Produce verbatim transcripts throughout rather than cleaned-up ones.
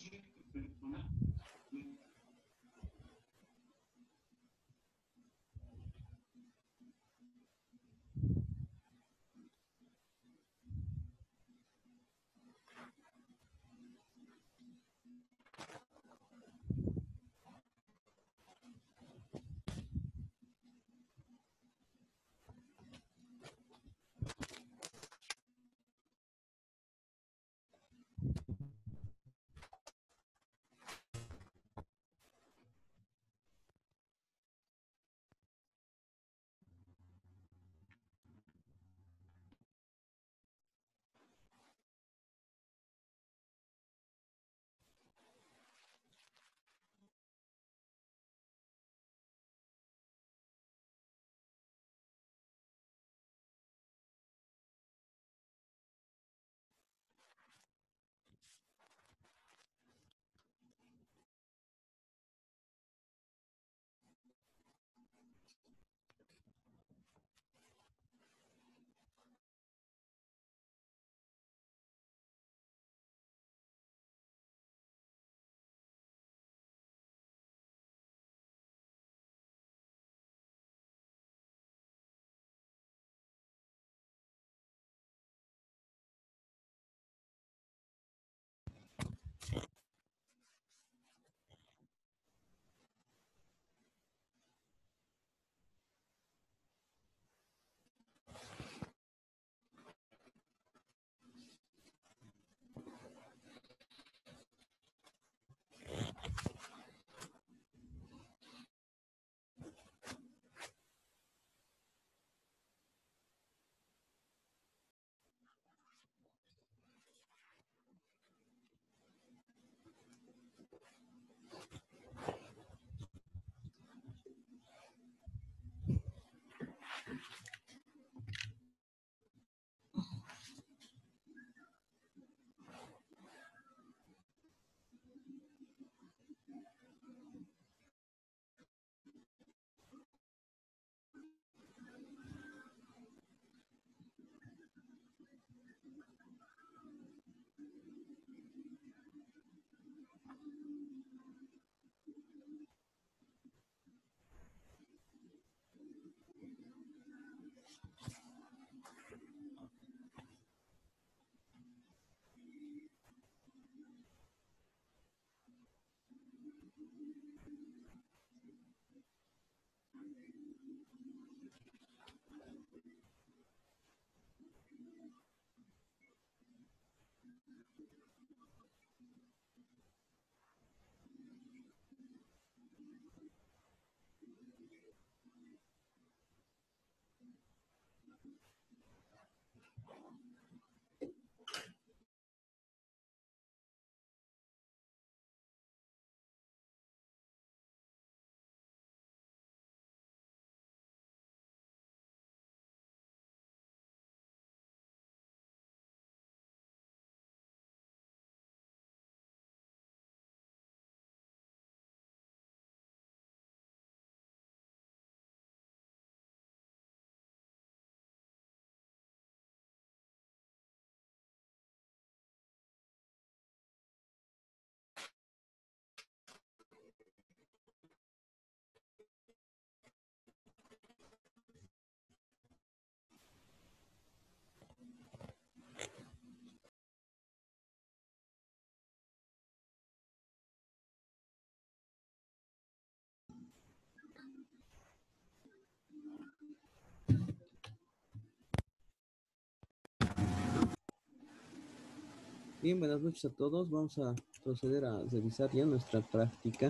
Bien, buenas noches a todos. Vamos a proceder a revisar ya nuestra práctica.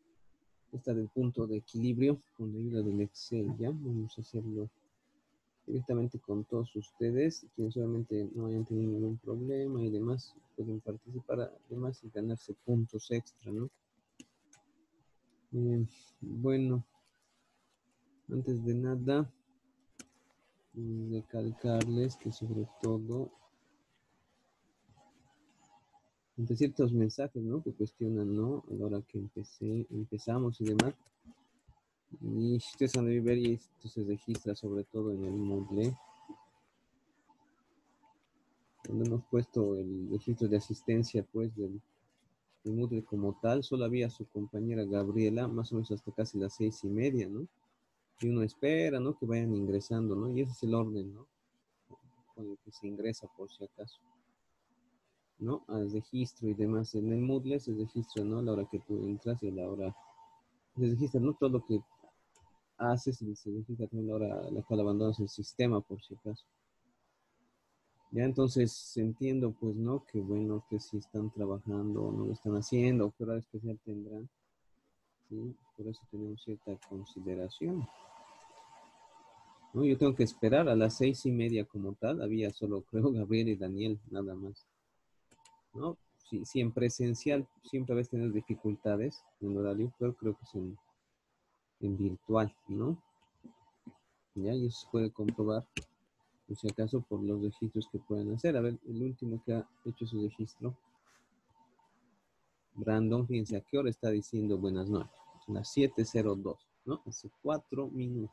Esta del punto de equilibrio con la ayuda del Excel. Ya vamos a hacerlo directamente con todos ustedes. Quienes solamente no hayan tenido ningún problema y demás, pueden participar además y ganarse puntos extra, ¿no? Eh, bueno, antes de nada, recalcarles que sobre todo ante ciertos mensajes, ¿no? Que cuestionan, ¿no? A la hora que empecé, empezamos y demás. Y ustedes han de ver y esto se registra sobre todo en el Moodle, donde hemos puesto el registro de asistencia, pues, del, el Moodle como tal, solo había su compañera Gabriela, más o menos hasta casi las seis y media, ¿no? Y uno espera, ¿no? Que vayan ingresando, ¿no? Y ese es el orden, ¿no? Con el que se ingresa por si acaso, ¿no? Al registro y demás. En el Moodle se registra, ¿no? A la hora que tú entras y a la hora... Se registra, ¿no? Todo lo que haces y se registra también la hora a la cual abandonas el sistema, por si acaso. Ya entonces entiendo, pues, ¿no? Que bueno, que si están trabajando o no lo están haciendo, qué hora especial tendrán, ¿sí? Por eso tenemos cierta consideración, ¿no? Yo tengo que esperar a las seis y media como tal, había solo, creo, Gabriel y Daniel, nada más, ¿no? Si, si en presencial siempre a veces tener dificultades en horario, pero creo que es en, en virtual, ¿no? Ya, y eso se puede comprobar, por si acaso, por los registros que pueden hacer. A ver, el último que ha hecho su registro, Brandon, fíjense a qué hora está diciendo buenas noches. Son las siete cero dos, ¿no? Hace cuatro minutos.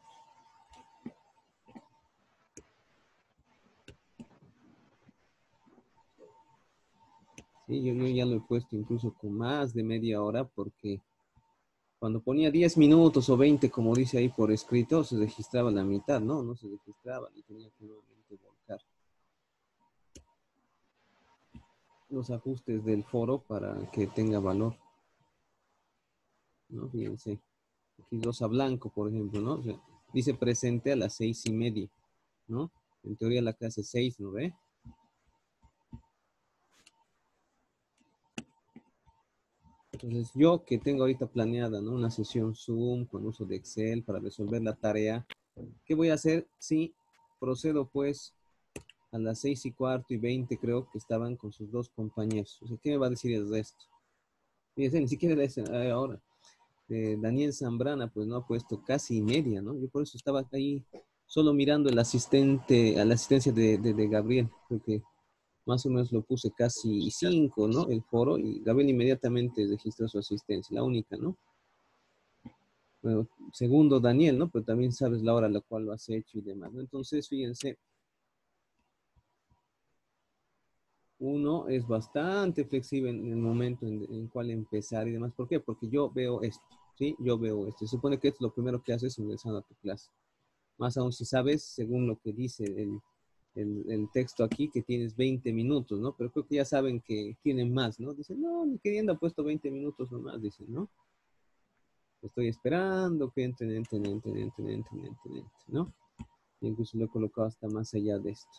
Sí, yo, yo ya lo he puesto incluso con más de media hora porque cuando ponía diez minutos o veinte, como dice ahí por escrito, se registraba la mitad, ¿no? No se registraba y tenía que nuevamente volcar los ajustes del foro para que tenga valor, ¿no? Fíjense, aquí Rosa Blanco, por ejemplo, ¿no? O sea, dice presente a las seis y media, ¿no? En teoría la clase seis, ¿no ve? Entonces yo que tengo ahorita planeada, ¿no? Una sesión Zoom con uso de Excel para resolver la tarea, ¿qué voy a hacer si procedo pues a las seis y cuarto y veinte creo que estaban con sus dos compañeros? O sea, ¿qué me va a decir el resto? Fíjense, ni siquiera es ahora. Eh, Daniel Zambrana pues no ha puesto casi media, ¿no? Yo por eso estaba ahí solo mirando el asistente, a la asistencia de, de, de Gabriel, porque más o menos lo puse casi cinco, ¿no? El foro, y Gabriel inmediatamente registró su asistencia, la única, ¿no? Bueno, segundo Daniel, ¿no? Pero también sabes la hora a la cual lo has hecho y demás, ¿no? Entonces, fíjense, uno es bastante flexible en el momento en, en cual empezar y demás. ¿Por qué? Porque yo veo esto, ¿sí? Yo veo esto. Se supone que esto es lo primero que haces ingresando a tu clase. Más aún si sabes, según lo que dice el, el, el texto aquí, que tienes veinte minutos, ¿no? Pero creo que ya saben que tienen más, ¿no? Dicen, no, ni queriendo ha puesto veinte minutos nomás, dicen, ¿no? Estoy esperando que entren, entren, entren, entren, entren, entren, entren, ¿no? Y incluso lo he colocado hasta más allá de esto.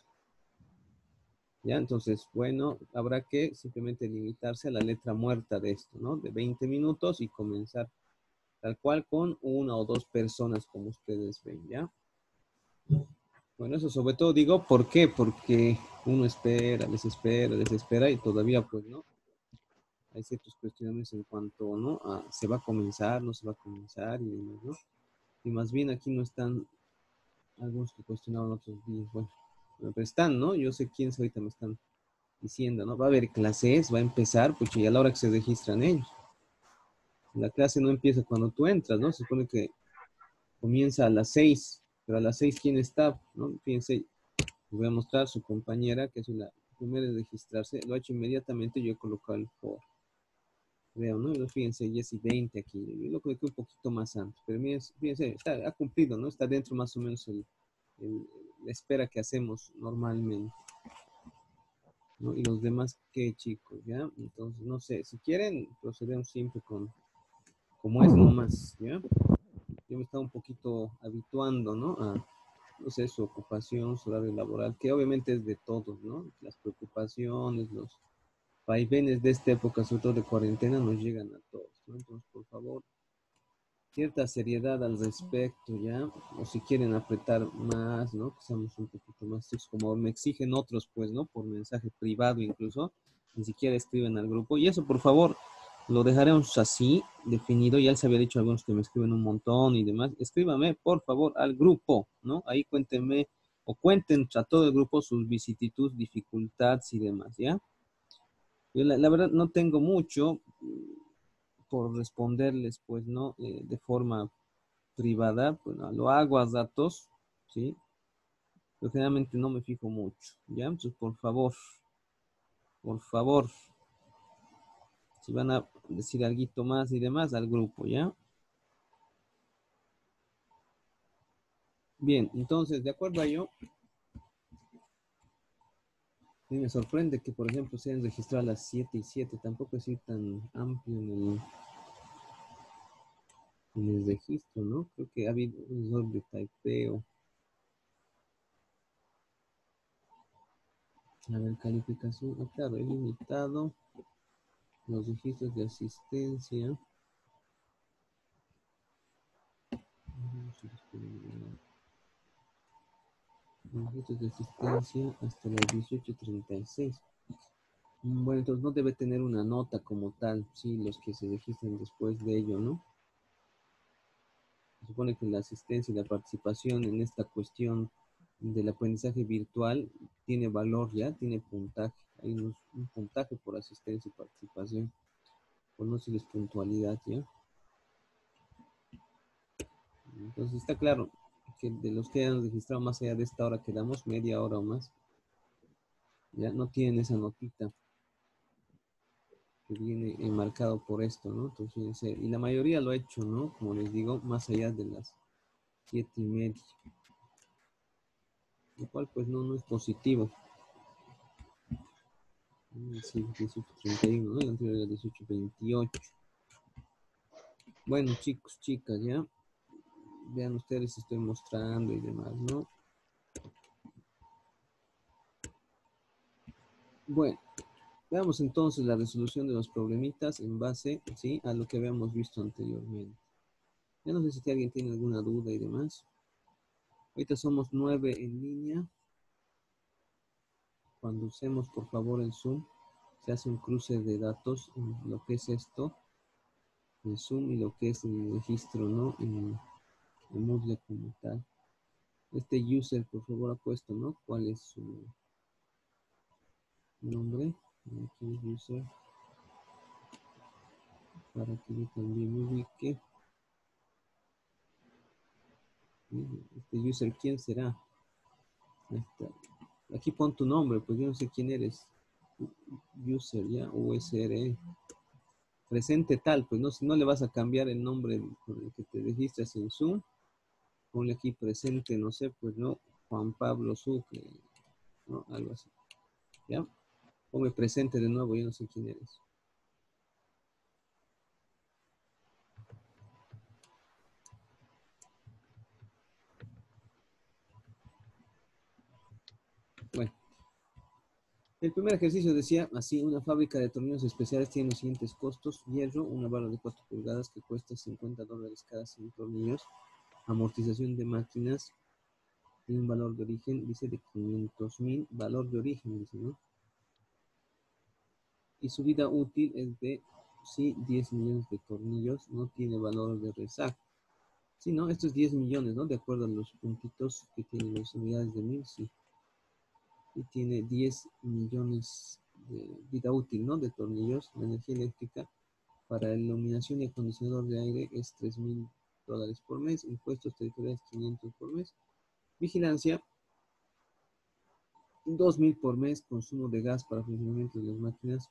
¿Ya? Entonces, bueno, habrá que simplemente limitarse a la letra muerta de esto, ¿no? De veinte minutos y comenzar tal cual con una o dos personas, como ustedes ven, ¿ya? Bueno, eso sobre todo digo, ¿por qué? Porque uno espera, desespera, desespera y todavía, pues, ¿no? Hay ciertos cuestionamientos en cuanto, ¿no? A, ¿se va a comenzar, no se va a comenzar y demás, ¿no? Y más bien aquí no están algunos que cuestionaban otros días, bueno, pero están, ¿no? Yo sé quiénes ahorita me están diciendo, ¿no? Va a haber clases, va a empezar, pues y a la hora que se registran ellos. La clase no empieza cuando tú entras, ¿no? Se supone que comienza a las seis, pero a las seis, ¿quién está? ¿No? Fíjense, les voy a mostrar su compañera, que es la primera en registrarse, lo ha hecho inmediatamente, yo he colocado el por. Veo, ¿no? Fíjense, Jessy veinte aquí, yo lo coloqué un poquito más antes, pero fíjense, está, ha cumplido, ¿no? Está dentro más o menos el, el, la espera que hacemos normalmente. ¿No? Y los demás, ¿qué, chicos? ¿Ya? Entonces, no sé, si quieren, procedemos siempre con, como es nomás, ¿ya? Yo me estaba un poquito habituando, ¿no? A, no sé, su ocupación, su horario laboral, que obviamente es de todos, ¿no? Las preocupaciones, los vaivenes de esta época, sobre todo de cuarentena, nos llegan a todos, ¿no? Entonces, por favor, cierta seriedad al respecto, ¿ya? O si quieren apretar más, ¿no? Que seamos un poquito más estrictos, como me exigen otros, pues, ¿no? Por mensaje privado incluso, ni siquiera escriben al grupo. Y eso, por favor, lo dejaremos así, definido. Ya les había dicho a algunos que me escriben un montón y demás. Escríbame, por favor, al grupo, ¿no? Ahí cuéntenme, o cuenten a todo el grupo sus vicisitudes, dificultades y demás, ¿ya? Yo la, la verdad no tengo mucho por responderles, pues, ¿no? Eh, de forma privada, pues no, lo hago a datos, ¿sí? Pero generalmente no me fijo mucho, ¿ya? Entonces, por favor, por favor, Si van a decir algo más y demás al grupo, ¿ya? Bien, entonces, de acuerdo a ello, a mí me sorprende que, por ejemplo, se hayan registrado a las siete y siete. Tampoco es ir tan amplio en el, en el registro, ¿no? Creo que ha habido un error de typeo. A ver, calificación. Ah, claro, he limitado los registros de asistencia. Los registros de asistencia hasta las dieciocho treinta y seis. Bueno, entonces no debe tener una nota como tal, sí, los que se registran después de ello, ¿no? Se supone que la asistencia y la participación en esta cuestión del aprendizaje virtual tiene valor ya, tiene puntaje. Hay un, un puntaje por asistencia y participación, por no decirles puntualidad, ¿ya? Entonces está claro que de los que hayan registrado más allá de esta hora que damos, media hora o más, ya no tienen esa notita que viene enmarcado por esto, ¿no? Entonces, y la mayoría lo ha hecho, ¿no? Como les digo, más allá de las siete y media, lo cual pues no, no es positivo. Sí, dieciocho treinta y uno, ¿no? El anterior era dieciocho veintiocho. Bueno, chicos, chicas, ya. Vean ustedes, estoy mostrando y demás, ¿no? Bueno, veamos entonces la resolución de los problemitas en base, ¿sí? A lo que habíamos visto anteriormente. Ya no sé si alguien tiene alguna duda y demás. Ahorita somos nueve en línea. Cuando usemos, por favor, el Zoom, se hace un cruce de datos en lo que es esto, el Zoom y lo que es el registro, ¿no? En, en Moodle como tal. Este user, por favor, ha puesto, ¿no? ¿Cuál es su nombre? Aquí user, para que yo también me ubique. Este user, ¿quién será? Está. Aquí pon tu nombre, pues yo no sé quién eres. User, ya, U S R E. Presente tal, pues no, si no le vas a cambiar el nombre con el que te registras en Zoom, ponle aquí presente, no sé, pues no, Juan Pablo Sucre, ¿no? Algo así, ¿ya? Ponme presente de nuevo, yo no sé quién eres. Bueno, el primer ejercicio decía así: una fábrica de tornillos especiales tiene los siguientes costos: hierro, una barra de cuatro pulgadas que cuesta cincuenta dólares cada cien tornillos, amortización de máquinas, tiene un valor de origen, dice de quinientos mil, valor de origen, dice, ¿no? Y su vida útil es de, sí, diez millones de tornillos, no tiene valor de rezago. Sí, ¿no? Esto es diez millones, ¿no? De acuerdo a los puntitos que tienen las unidades de mil, sí. Y tiene diez millones de vida útil, ¿no? De tornillos. La energía eléctrica para iluminación y acondicionador de aire es tres mil dólares por mes. Impuestos territoriales quinientos por mes. Vigilancia dos mil por mes. Consumo de gas para funcionamiento de las máquinas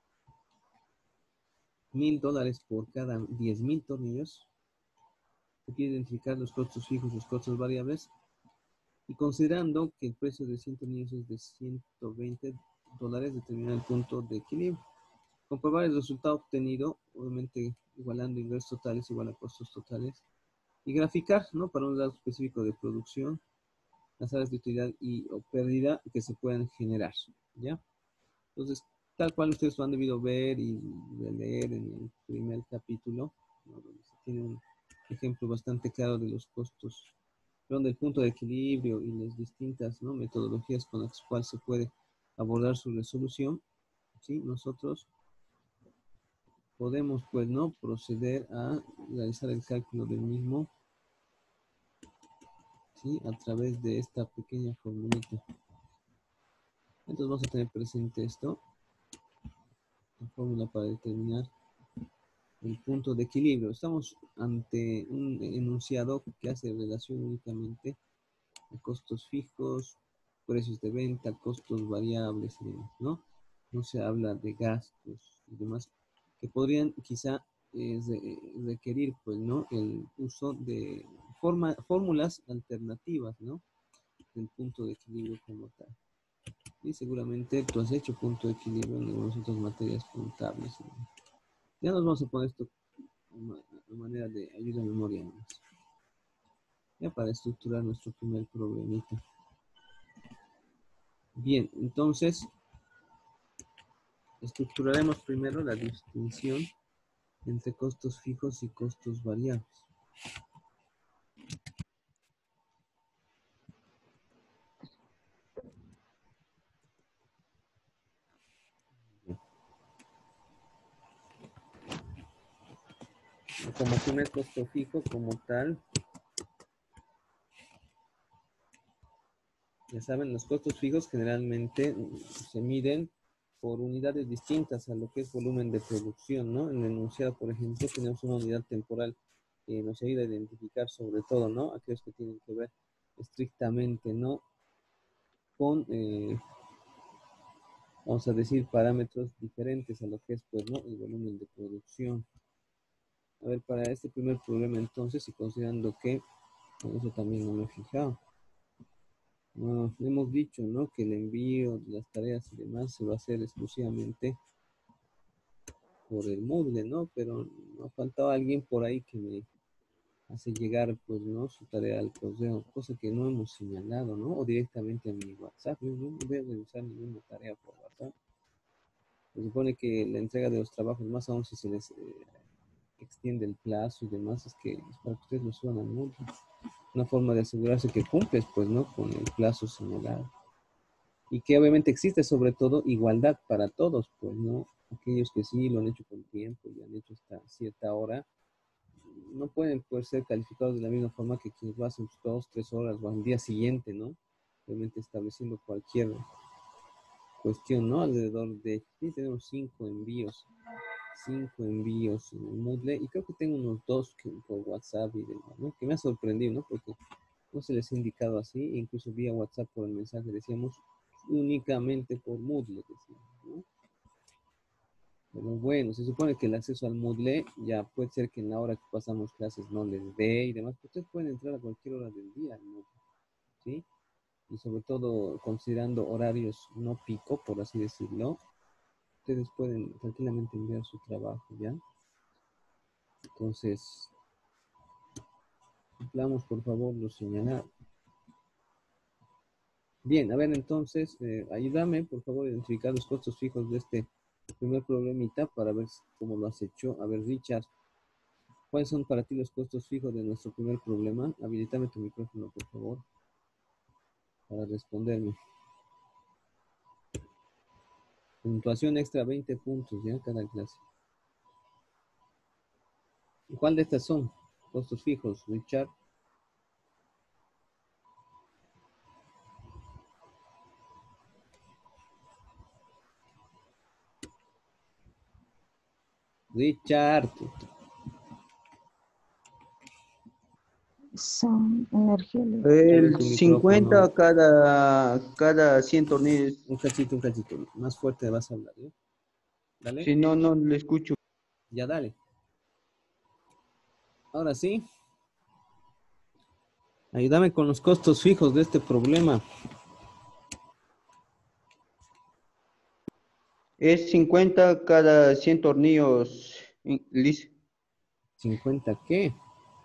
mil dólares por cada diez mil tornillos. Se quiere identificar los costos fijos y los costos variables. Y considerando que el precio de cien tornillos es de ciento veinte dólares, determinar el punto de equilibrio. Comprobar el resultado obtenido, obviamente igualando ingresos totales igual a costos totales. Y graficar, ¿no? Para un dato específico de producción, las áreas de utilidad y o pérdida que se puedan generar, ¿ya? Entonces, tal cual ustedes lo han debido ver y leer en el primer capítulo, ¿no? Donde se tiene un ejemplo bastante claro de los costos, donde el punto de equilibrio y las distintas, ¿no? metodologías con las cuales se puede abordar su resolución, ¿sí? Nosotros podemos, pues, ¿no? proceder a realizar el cálculo del mismo, ¿sí? A través de esta pequeña formulita. Entonces vamos a tener presente esto, la fórmula para determinar el punto de equilibrio. Estamos ante un enunciado que hace relación únicamente a costos fijos, precios de venta, costos variables y demás, ¿no? No se habla de gastos y demás que podrían quizá eh, requerir, pues, ¿no? El uso de forma, fórmulas alternativas, ¿no? Del punto de equilibrio como tal. Y seguramente tú has hecho punto de equilibrio en algunas otras materias contables, ¿no? Ya nos vamos a poner esto de manera de ayuda a memoria más. Ya para estructurar nuestro primer problemita. Bien, entonces estructuraremos primero la distinción entre costos fijos y costos variables. Como primer costo fijo como tal, ya saben, los costos fijos generalmente se miden por unidades distintas a lo que es volumen de producción, ¿no? En el enunciado, por ejemplo, tenemos una unidad temporal que nos ayuda a identificar sobre todo, ¿no? Aquellos que tienen que ver estrictamente, ¿no? Con, eh, vamos a decir, parámetros diferentes a lo que es, pues, ¿no? El volumen de producción. A ver, para este primer problema, entonces, y considerando que, con eso también no me he fijado. Uh, hemos dicho, ¿no? Que el envío de las tareas y demás se va a hacer exclusivamente por el Moodle, ¿no? Pero nos faltaba alguien por ahí que me hace llegar, pues, ¿no? Su tarea al correo, cosa que no hemos señalado, ¿no? O directamente a mi WhatsApp. Yo no voy a revisar ninguna tarea por WhatsApp. Se supone que la entrega de los trabajos, más aún si se les eh, extiende el plazo y demás, es que es para que ustedes lo suban al Moodle. Una forma de asegurarse que cumples, pues, ¿no? Con el plazo señalado. Y que obviamente existe sobre todo igualdad para todos, pues, ¿no? Aquellos que sí lo han hecho con tiempo y han hecho hasta cierta hora, no pueden pues, ser calificados de la misma forma que quienes lo hacen dos, tres horas o al día siguiente, ¿no? Obviamente estableciendo cualquier cuestión, ¿no? Alrededor de, sí, tenemos cinco envíos, cinco envíos en el Moodle y creo que tengo unos dos que, por WhatsApp y demás, ¿no? Que me ha sorprendido, ¿no? Porque no se les ha indicado así, incluso vía WhatsApp por el mensaje decíamos únicamente por Moodle, decíamos, ¿no? Pero bueno, se supone que el acceso al Moodle ya puede ser que en la hora que pasamos clases no les dé y demás, pero ustedes pueden entrar a cualquier hora del día al Moodle, ¿sí? Y sobre todo considerando horarios no pico, por así decirlo, ustedes pueden tranquilamente enviar su trabajo, ¿ya? Entonces, cumplamos por favor lo señalado. Bien, a ver entonces, eh, ayúdame por favor a identificar los costos fijos de este primer problemita para ver cómo lo has hecho. A ver, Richard, ¿cuáles son para ti los costos fijos de nuestro primer problema? Habilitame tu micrófono, por favor, para responderme. Puntuación extra veinte puntos, ¿ya? Cada clase. ¿Cuál de estas son? Costos fijos, Richard. Richard. Son energía El Tu micrófono. cincuenta cada, cada cien tornillos. Un cachito, un cachito. Más fuerte vas a hablar, ¿ya? Dale. Si no, no le escucho. Ya, dale. Ahora sí. Ayúdame con los costos fijos de este problema. Es cincuenta cada cien tornillos, Liz. ¿cincuenta qué?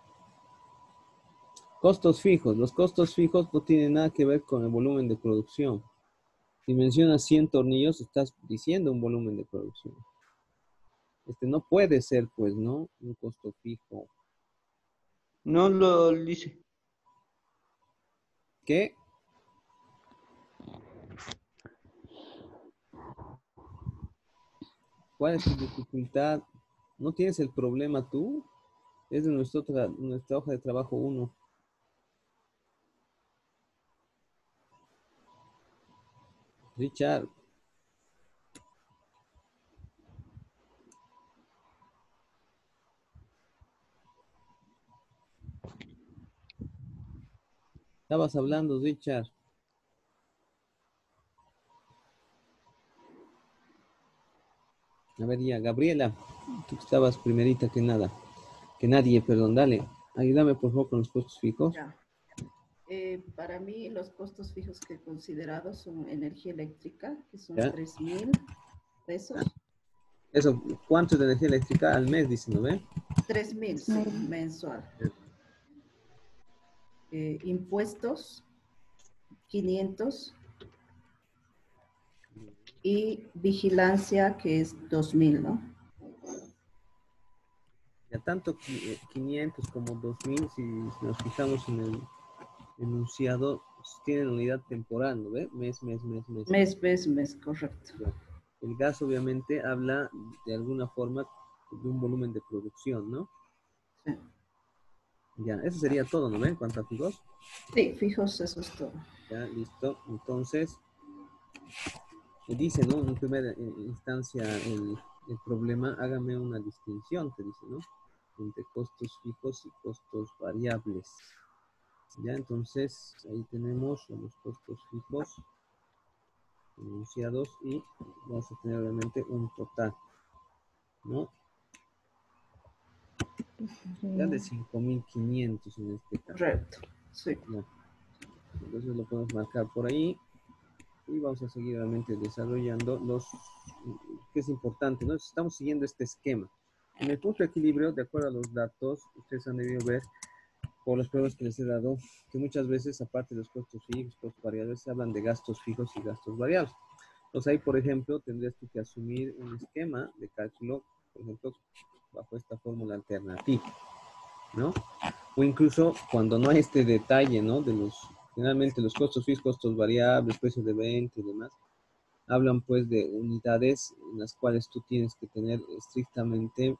Costos fijos. Los costos fijos no tienen nada que ver con el volumen de producción. Si mencionas cien tornillos, estás diciendo un volumen de producción. Este no puede ser, pues, ¿no? Un costo fijo. No lo dice. ¿Qué? ¿Cuál es tu dificultad? ¿No tienes el problema tú? Es de nuestra, otra, nuestra hoja de trabajo uno. Richard. Estabas hablando, Richard. A ver, ya, Gabriela. Tú que estabas primerita que nada, que nadie, perdón, dale. Ayúdame por favor con los costos fijos. Ya. Eh, para mí, los costos fijos que he considerado son energía eléctrica, que son ¿Ya? tres mil pesos. Eso, ¿cuánto es de energía eléctrica al mes, dicen, no ve? Tres mil, sí, mensual. Eh, impuestos, quinientos. Y vigilancia, que es dos mil, ¿no? Ya tanto quinientos como dos mil, si nos fijamos en el enunciado, tienen unidad temporal, ¿no ve? Mes, mes, mes, mes. Mes, mes, mes, correcto. Ya. El gas obviamente habla de alguna forma de un volumen de producción, ¿no? Sí. Ya, eso sería todo, ¿no ve? En cuanto a fijos. Sí, fijos, eso es todo. Ya, listo. Entonces, dice, ¿no? En primera instancia, el, el problema, hágame una distinción, te dice, ¿no? Entre costos fijos y costos variables. Ya, entonces, ahí tenemos los costos fijos enunciados y vamos a tener obviamente un total, ¿no? Ya de cinco mil quinientos en este caso. Correcto, sí. Ya. Entonces lo podemos marcar por ahí y vamos a seguir obviamente desarrollando los, que es importante, ¿no? Estamos siguiendo este esquema. En el punto de equilibrio, de acuerdo a los datos, ustedes han debido ver por las pruebas que les he dado, que muchas veces, aparte de los costos fijos, costos variables, se hablan de gastos fijos y gastos variables. Entonces ahí, por ejemplo, tendrías tú que asumir un esquema de cálculo, por ejemplo, bajo esta fórmula alternativa, ¿no? O incluso cuando no hay este detalle, ¿no? De los, generalmente los costos fijos, costos variables, precios de venta y demás, hablan pues de unidades en las cuales tú tienes que tener estrictamente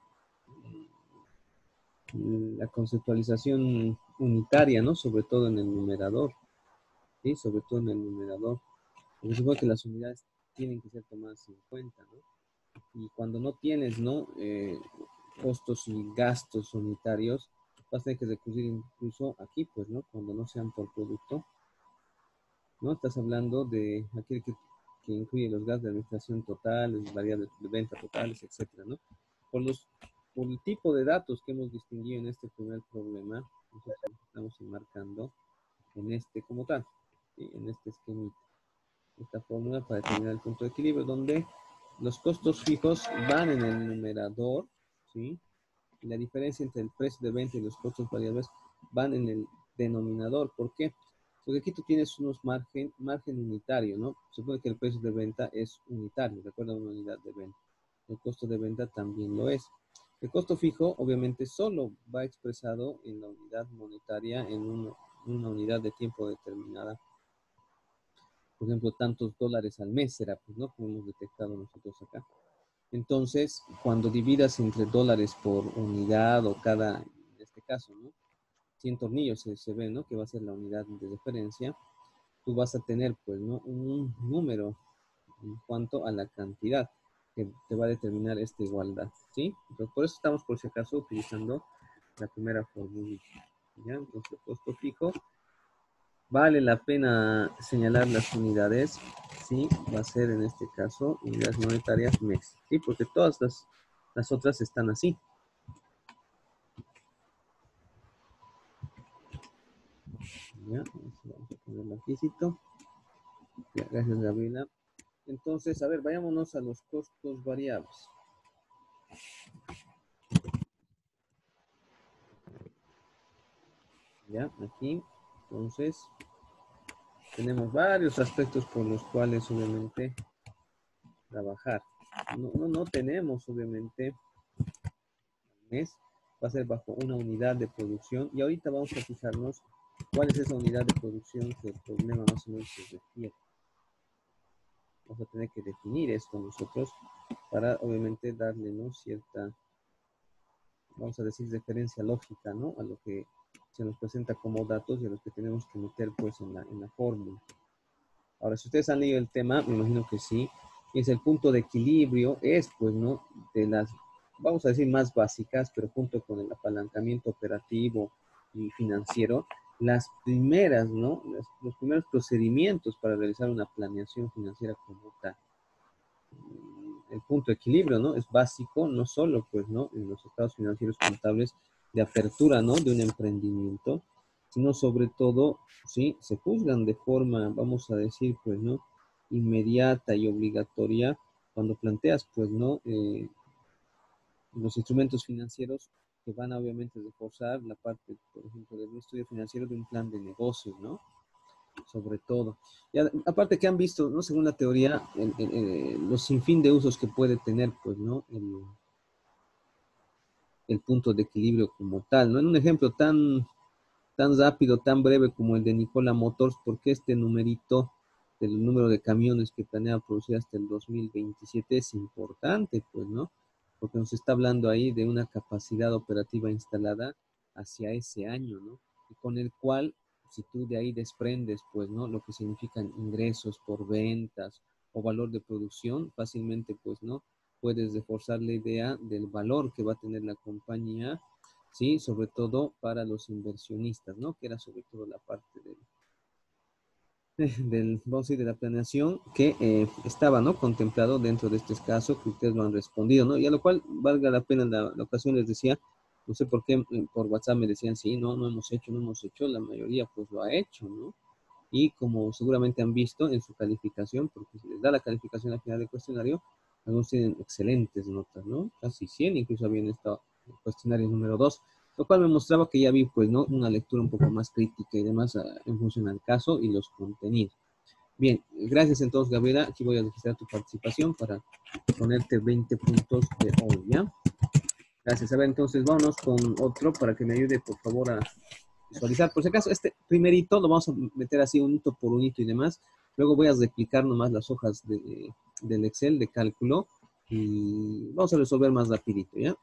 la conceptualización unitaria, ¿no? Sobre todo en el numerador, ¿sí? Sobre todo en el numerador. Porque supongo que las unidades tienen que ser tomadas en cuenta, ¿no? Y cuando no tienes, ¿no? Eh, costos y gastos unitarios, vas a tener que recurrir incluso aquí, pues, ¿no? Cuando no sean por producto, ¿no? Estás hablando de aquel que, que incluye los gastos de administración totales, variables de venta totales, etcétera, ¿no? Por los por el tipo de datos que hemos distinguido en este primer problema, nosotros estamos enmarcando en este como tal, ¿sí? En este esquemita, esta fórmula para determinar el punto de equilibrio, donde los costos fijos van en el numerador, ¿sí? Y la diferencia entre el precio de venta y los costos variables van en el denominador. ¿Por qué? Porque aquí tú tienes unos margen, margen unitario, ¿no? Se supone que el precio de venta es unitario, de acuerdo a una unidad de venta. El costo de venta también lo es. El costo fijo, obviamente, solo va expresado en la unidad monetaria, en una, una unidad de tiempo determinada. Por ejemplo, tantos dólares al mes será, pues, ¿no? Como hemos detectado nosotros acá. Entonces, cuando dividas entre dólares por unidad o cada, en este caso, ¿no? cien tornillos se, se ve, ¿no? Que va a ser la unidad de referencia. Tú vas a tener, pues, ¿no? Un número en cuanto a la cantidad que te va a determinar esta igualdad, ¿sí? Entonces, por eso estamos, por si acaso, utilizando la primera fórmula, ¿ya? Entonces, costo fijo. Vale la pena señalar las unidades, ¿sí? Va a ser en este caso unidades monetarias mes, ¿sí? Porque todas las, las otras están así. Ya, vamos a ponerlo aquí, ya, gracias, Gabriela. Entonces, a ver, vayámonos a los costos variables. Ya, aquí, entonces, tenemos varios aspectos por los cuales, obviamente, trabajar. No, no, no tenemos, obviamente, mes, va a ser bajo una unidad de producción. Y ahorita vamos a fijarnos cuál es esa unidad de producción que el problema más o menos se refiere. Vamos a tener que definir esto nosotros para, obviamente, darle, ¿no? Cierta, vamos a decir, referencia lógica, ¿no? A lo que se nos presenta como datos y a los que tenemos que meter, pues, en la, en la fórmula. Ahora, si ustedes han leído el tema, me imagino que sí, es el punto de equilibrio, es, pues, ¿no? De las, vamos a decir, más básicas, pero junto con el apalancamiento operativo y financiero, las primeras, ¿no? Las, los primeros procedimientos para realizar una planeación financiera como tal. el punto de equilibrio, ¿no? Es básico, no solo, pues, ¿no? En los estados financieros contables de apertura, ¿no? De un emprendimiento, sino sobre todo, ¿sí? Se juzgan de forma, vamos a decir, pues, ¿no? Inmediata y obligatoria cuando planteas, pues, ¿no? Eh, los instrumentos financieros que van a, obviamente, reforzar la parte, por ejemplo, de un estudio financiero de un plan de negocios, ¿no? Sobre todo. Y a- aparte que han visto, ¿no? Según la teoría, el- el- el- los sinfín de usos que puede tener, pues, ¿no? El, el punto de equilibrio como tal, ¿no? En un ejemplo tan, tan rápido, tan breve como el de Nikola Motors, porque este numerito del número de camiones que planea producir hasta el dos mil veintisiete es importante, pues, ¿no? Porque nos está hablando ahí de una capacidad operativa instalada hacia ese año, ¿no? Y con el cual, si tú de ahí desprendes, pues, ¿no? Lo que significan ingresos por ventas o valor de producción, fácilmente, pues, ¿no? Puedes reforzar la idea del valor que va a tener la compañía, ¿sí? Sobre todo para los inversionistas, ¿no? Que era sobre todo la parte del, del, vamos a decir, de la planeación que eh, estaba, ¿no? Contemplado dentro de este caso, que ustedes lo han respondido, ¿no? Y a lo cual valga la pena, la, la ocasión les decía, no sé por qué eh, por WhatsApp me decían, sí, no, no hemos hecho, no hemos hecho, la mayoría pues lo ha hecho, ¿no? Y como seguramente han visto en su calificación, porque se les da la calificación al final del cuestionario, algunos tienen excelentes notas, ¿no? Casi cien, incluso había en este cuestionario número dos, lo cual me mostraba que ya vi, pues, ¿no? Una lectura un poco más crítica y demás uh, en función al caso y los contenidos. Bien, gracias entonces, Gabriela. Aquí voy a registrar tu participación para ponerte veinte puntos de hoy, ¿ya? Gracias. A ver, entonces vámonos con otro para que me ayude, por favor, a visualizar. Por si acaso, este primerito lo vamos a meter así un hito por un hito y demás. Luego voy a replicar nomás las hojas de, del Excel de cálculo y vamos a resolver más rapidito, ¿ya?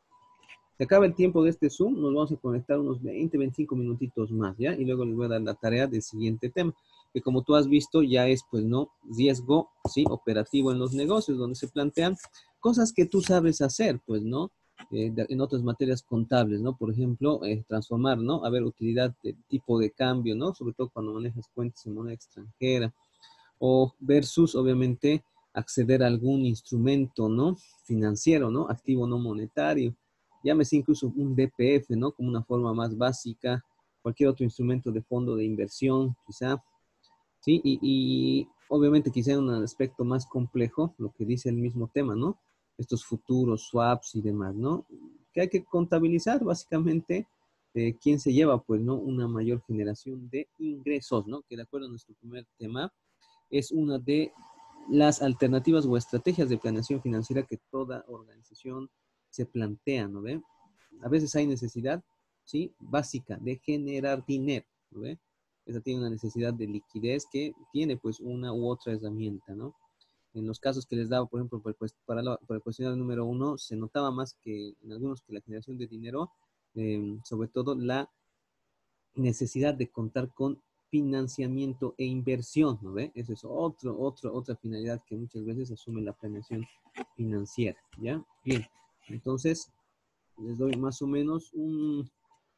Se acaba el tiempo de este Zoom, nos vamos a conectar unos veinte, veinticinco minutitos más, ¿ya? Y luego les voy a dar la tarea del siguiente tema, que como tú has visto ya es, pues, ¿no? Riesgo, ¿sí? Operativo en los negocios, donde se plantean cosas que tú sabes hacer, pues, ¿no? Eh, de, en otras materias contables, ¿no? Por ejemplo, eh, transformar, ¿no? A ver, utilidad de tipo de cambio, ¿no? Sobre todo cuando manejas cuentas en moneda extranjera, o versus, obviamente, acceder a algún instrumento, ¿no? Financiero, ¿no? Activo no monetario. Llámese incluso un D P F, ¿no? Como una forma más básica, cualquier otro instrumento de fondo de inversión, quizá, ¿sí? Y, y obviamente quizá en un aspecto más complejo, lo que dice el mismo tema, ¿no? Estos futuros, swaps y demás, ¿no? Que hay que contabilizar básicamente eh, quién se lleva, pues, ¿no? Una mayor generación de ingresos, ¿no? Que de acuerdo a nuestro primer tema, es una de las alternativas o estrategias de planeación financiera que toda organización se plantea, ¿no ve? A veces hay necesidad, ¿sí? Básica de generar dinero, ¿no ve? Esa tiene una necesidad de liquidez que tiene, pues, una u otra herramienta, ¿no? En los casos que les daba, por ejemplo, para, la, para el cuestionario número uno, se notaba más que en algunos que la generación de dinero, eh, sobre todo la necesidad de contar con financiamiento e inversión, ¿no ve? Eso es otro, otro, otra finalidad que muchas veces asume la planeación financiera, ¿ya? Bien, entonces les doy más o menos un,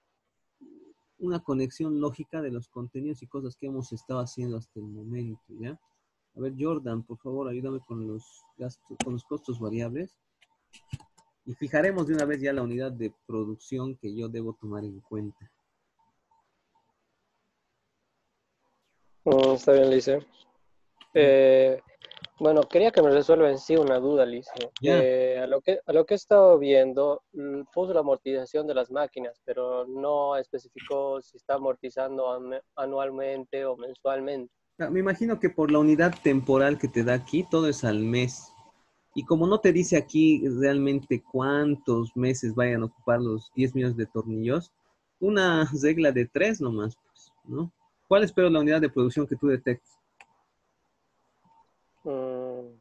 una conexión lógica de los contenidos y cosas que hemos estado haciendo hasta el momento, ¿ya? A ver, Jordan, por favor, ayúdame con los gastos, con los costos variables y fijaremos de una vez ya la unidad de producción que yo debo tomar en cuenta. Mm, está bien, Lice. Eh, bueno, quería que me resuelva en sí una duda, Lice. Ya. Eh, a lo que, a lo que he estado viendo, mm, puso la amortización de las máquinas, pero no especificó si está amortizando anu- anualmente o mensualmente. Ah, me imagino que por la unidad temporal que te da aquí, todo es al mes. Y como no te dice aquí realmente cuántos meses vayan a ocupar los diez millones de tornillos, una regla de tres nomás, pues, ¿no? ¿Cuál es, pero, la unidad de producción que tú detectas? Mm,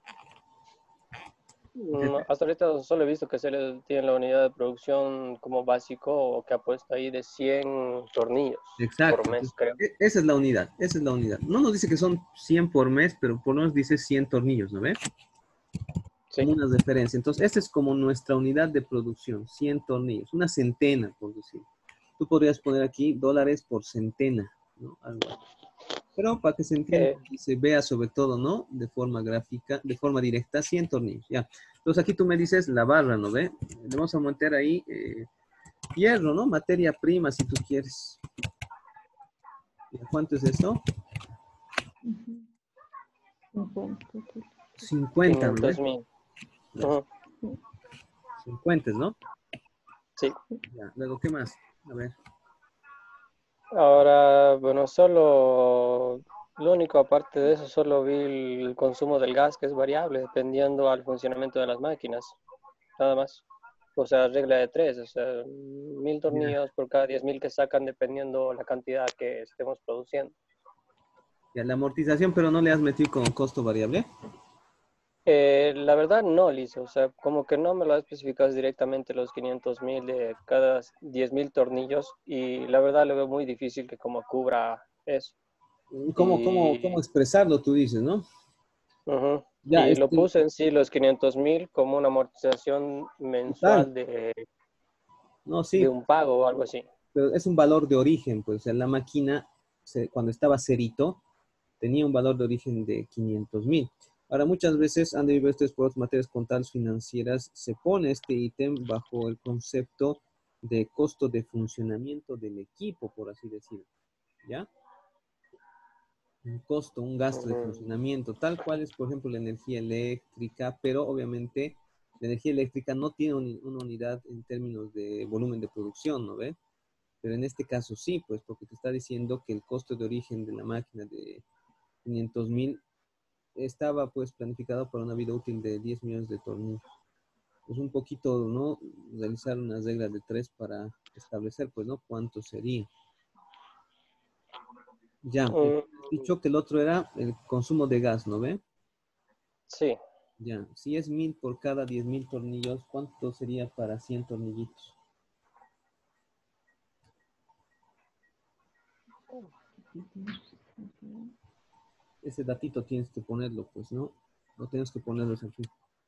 mm, hasta ahorita solo he visto que se le tiene la unidad de producción como básico o que ha puesto ahí de cien tornillos por Exacto. mes, Entonces, creo. e- esa es la unidad, esa es la unidad. No nos dice que son cien por mes, pero por lo menos dice cien tornillos, ¿no ves? Sí. Como una referencia. Entonces, esta es como nuestra unidad de producción, cien tornillos, una centena, por decir. Tú podrías poner aquí dólares por centena, ¿no? Algo así. Pero para que se entienda Eh, y se vea sobre todo, ¿no? De forma gráfica, de forma directa, cien tornillos, ya. Entonces aquí tú me dices la barra, ¿no ve? Le vamos a meter ahí eh, hierro, ¿no? Materia prima, si tú quieres. ¿Cuánto es eso? Ujú. cincuenta. cincuenta, ¿no ve? quinientos mil. Ya, Ujú, cincuenta, ¿no? sí. Ya, luego, ¿qué más? A ver. Ahora, bueno, solo, lo único aparte de eso, solo vi el consumo del gas, que es variable, dependiendo al funcionamiento de las máquinas, nada más. O sea, regla de tres, o sea, mil Ya, tornillos por cada diez mil que sacan, dependiendo la cantidad que estemos produciendo. ya, la amortización, pero no le has metido con costo variable. Eh, la verdad, no, Lisa, o sea, como que no me lo has especificado directamente los quinientos mil de cada diez mil tornillos, y la verdad lo veo muy difícil que como cubra eso. ¿Cómo, cómo, cómo Y expresarlo, tú dices, ¿no? Ujú. Ya, Y lo este, puse en sí los quinientos mil como una amortización total. mensual de, No, de sí, un pago o algo así. pero es un valor de origen, pues, o sea, la máquina, se- cuando estaba cerito, tenía un valor de origen de quinientos mil. Ahora, muchas veces, han debido ustedes por otras materias contables financieras, se pone este ítem bajo el concepto de costo de funcionamiento del equipo, por así decirlo, ¿ya? Un costo, un gasto de Ujú. funcionamiento, tal cual es, por ejemplo, la energía eléctrica, pero obviamente la energía eléctrica no tiene un- una unidad en términos de volumen de producción, ¿no ve? Pero en este caso sí, pues porque te está diciendo que el costo de origen de la máquina de quinientos mil estaba pues planificado para una vida útil de diez millones de tornillos. Pues un poquito, ¿no? Realizar unas reglas de tres para establecer, pues, ¿no? ¿Cuánto sería? Ya, eh, Mm, has dicho que el otro era el consumo de gas, ¿no ve? sí. Ya, si es mil por cada diez mil tornillos, ¿cuánto sería para cien tornillitos? Ese datito tienes que ponerlo, pues, ¿no? No tienes que ponerlo aquí.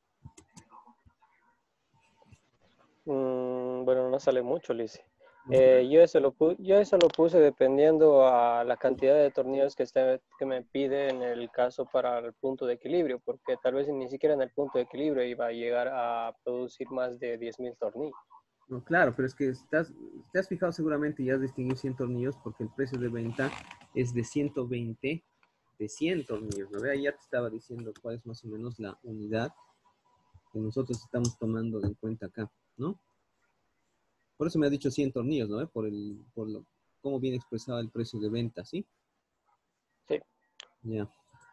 Mm, bueno, no sale mucho, Lice. ¿No? Eh, yo, eso lo pu- yo eso lo puse dependiendo a la cantidad de tornillos que, esté- que me pide en el caso para el punto de equilibrio, porque tal vez ni siquiera en el punto de equilibrio iba a llegar a producir más de diez mil tornillos. No, claro, pero es que estás, te has fijado seguramente y has distinguido cien tornillos porque el precio de venta es de ciento veinte de cien tornillos, ¿no? Ve, ahí ya te estaba diciendo cuál es más o menos la unidad que nosotros estamos tomando en cuenta acá, ¿no? Por eso me ha dicho cien tornillos, ¿no? ¿Ve? Por el, por lo, cómo viene expresado el precio de venta, ¿sí? Sí. Ya,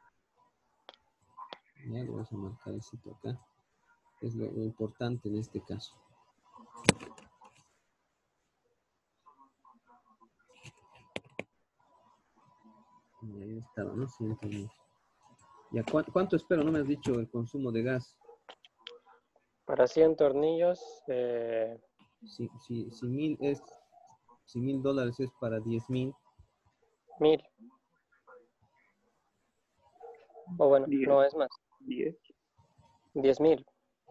ya lo vamos a marcar eso acá. Es lo, lo importante en este caso. Y ahí estaba, ¿no? cien tornillos. ¿Ya ¿cuánto, cuánto espero? No me has dicho el consumo de gas. Para cien tornillos, eh, Si, si, si mil es, si mil dólares es para diez mil, mil. O bueno, diez, no es más. diez, Diez mil.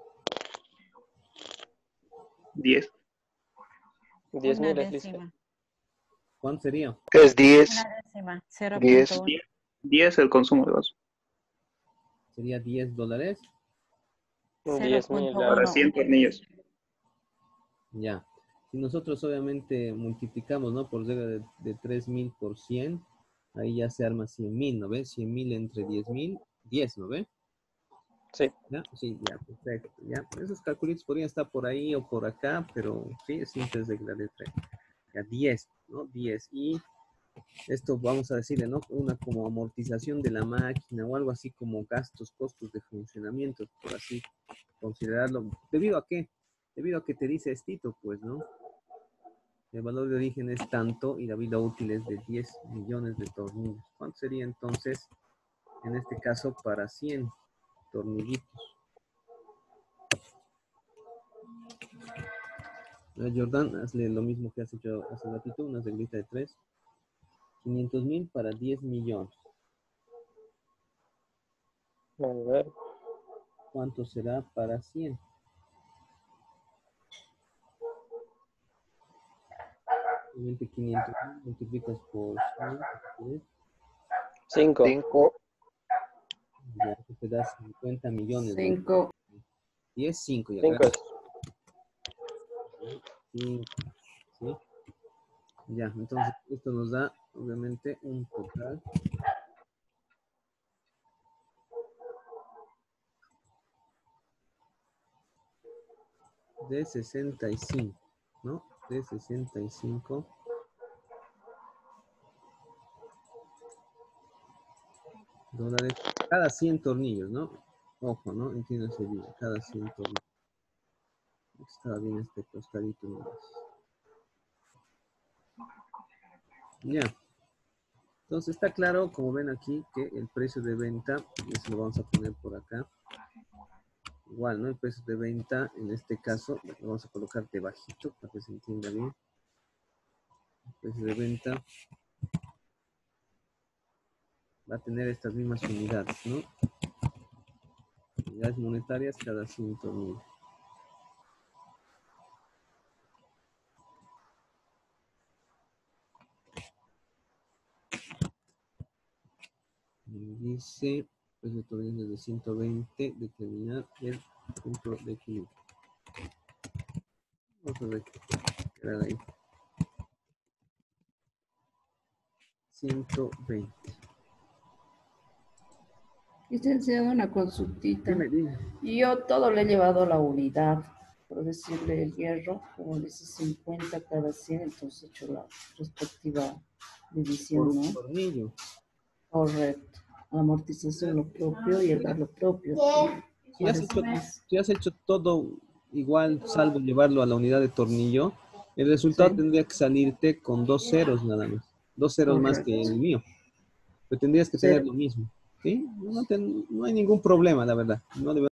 diez. Diez Una mil es listo. décima. ¿cuánto sería? Es diez, Una décima. cero diez, punto uno. diez el consumo de gas. Sería diez dólares. Diez mil, Para claro. cero punto uno. cien tornillos. Ya. Si nosotros obviamente multiplicamos, ¿no? Por regla de, de tres mil por cien, ahí ya se arma cien mil, ¿no ves? cien mil entre diez mil, diez, ¿no ves? Sí. ¿Ya? Sí, ya, perfecto. Ya, esos calculitos podrían estar por ahí o por acá, pero sí, es simple regla de tres. Ya, diez, ¿no? diez. Y esto vamos a decirle, ¿no? Una como amortización de la máquina o algo así como gastos, costos de funcionamiento, por así considerarlo. ¿Debido a qué? Debido a que te dice estito, pues, ¿no? El valor de origen es tanto y la vida útil es de diez millones de tornillos. ¿Cuánto sería entonces, en este caso, para cien tornillitos? Eh, Jordan, hazle lo mismo que has hecho hace ratito, una reglita de tres. quinientos mil para diez millones. A ver. ¿Cuánto será para cien? Obviamente quinientos mil multiplicas por cien, ¿sí? cinco. cinco. Ya, eso te da cincuenta millones. ¿no? Cinco. Y es cinco. Ya, cinco. gracias. cinco. ¿Sí? Ya, entonces esto nos da, obviamente, un total de sesenta y cinco, ¿no? De sesenta y cinco dólares cada cien tornillos, ¿no? Ojo, ¿no? Entiéndase bien, cada cien tornillos. Estaba bien este costadito nomás. Ya. Entonces está claro, como ven aquí, que el precio de venta, eso lo vamos a poner por acá. Igual, ¿no? El precio de venta, en este caso, lo vamos a colocar debajito para que se entienda bien. El precio de venta va a tener estas mismas unidades, ¿no? Unidades monetarias cada cien tornillos. Y dice, pues de tornillos de ciento veinte, determinar el punto de equilibrio. Vamos a ver qué era ahí. ciento veinte. Licenciado, una consultita. Dime, dime. Y yo todo le he llevado a la unidad, por decirle el hierro, como dice cincuenta cada cien, entonces he hecho la respectiva Por división, un ¿no? tornillo. Correcto. Amortización lo propio y el gas lo propio. Si has, hecho, si has hecho todo igual, salvo llevarlo a la unidad de tornillo, el resultado Sí. tendría que salirte con dos ceros nada más. Dos ceros más que Correcto. el mío. Pero tendrías que Sí. tener lo mismo. ¿Sí? No, te- no hay ningún problema, la verdad. No debería